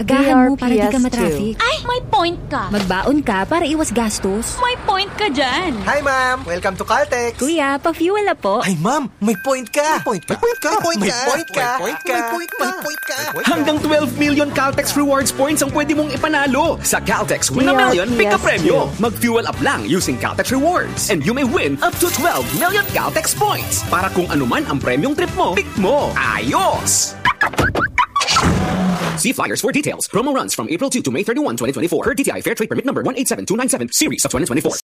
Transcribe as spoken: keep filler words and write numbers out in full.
Agahan mo para di ka matraffic. Ay, may point ka. Magbaon ka para iwas gastos. May point ka dyan. Hi, ma'am. Welcome to Caltex. Kuya, pa-fuel na po. Ay, ma'am. May point ka. May point ka. May point ka. May point ka. May point ka. May point ka. May point ka. May point ka. Hanggang twelve million Caltex Rewards points ang pwede mong ipanalo. Sa Caltex, win a million, pick a premyo. Mag-fuel up lang using Caltex Rewards. And you may win up to twelve million Caltex points. Para kung anuman ang premyong trip mo, pick mo. Ayos! See flyers for details. Promo runs from April second to May thirty-first, twenty twenty-four. Per D T I Fair Trade Permit number one eight seven two nine seven, series of twenty twenty-four.